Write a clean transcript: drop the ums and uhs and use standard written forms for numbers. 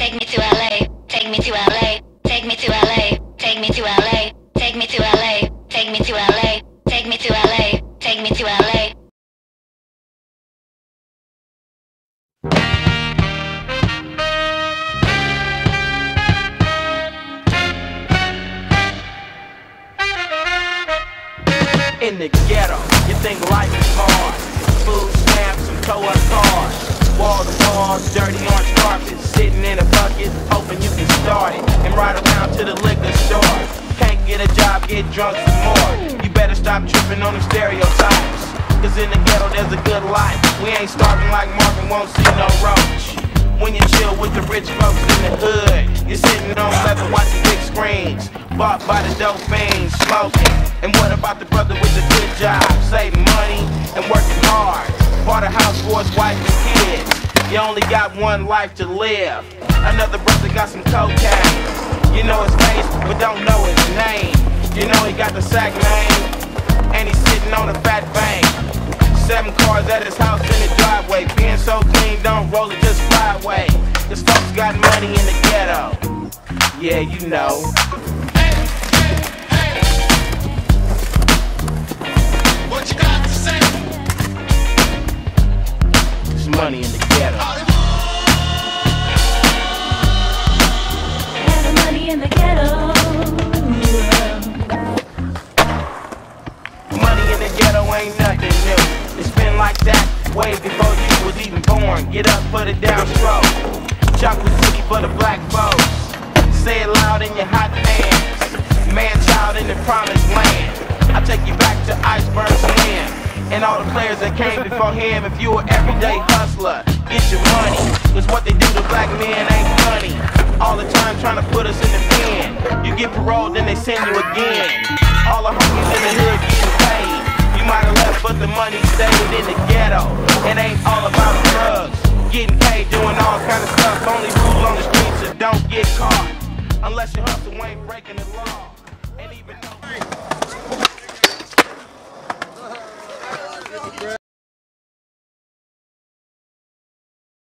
take me to LA, take me to LA, take me to LA, take me to LA, take me to LA, take me to LA, take me to LA, take me to LA. In the ghetto, you think life is hard. Food stamps and tow-up cars. Wall to wall, dirty orange carpet. Sitting in a bucket, hoping you can start it. And ride around to the liquor store. Can't get a job, get drunk some more. You better stop tripping on the stereotypes. Cause in the ghetto there's a good life. We ain't starving like Marvin, won't see no roach. When you chill with the rich folks in the hood, you're sitting on leather watching big screens. Bought by the dope fiends, smoking. And what about the brother with the good job? Saving money and working hard. Bought a house for his wife and kids. You only got one life to live. Another brother got some cocaine. You know his face, but don't know his name. You know he got the sack name, and he's sitting on a fat bank. 7 cars at his house in the driveway. Being so clean, don't roll it, just fly away. Cause folks got money in the ghetto. Yeah, you know. What you got to say? There's money in the ghetto. Have money in the ghetto. Money in the ghetto ain't nothing new. It's been like that way before you was even born. Get up for the downstroke. Chocolate City for the black folks. Say it loud in your hot pants. Man-child in the promised land. I'll take you back to Iceberg Slim and all the players that came before him. If you an everyday hustler, get your money. Cause what they do to black men ain't funny. All the time trying to put us in the pen. You get paroled, then they send you again. All the homies in the hood getting paid. You might have left, but the money stayed in the ghetto. It ain't all about drugs. Getting paid, doing all kind of stuff. Only rules on the streets, so don't get caught. Unless your hustle ain't breaking the law.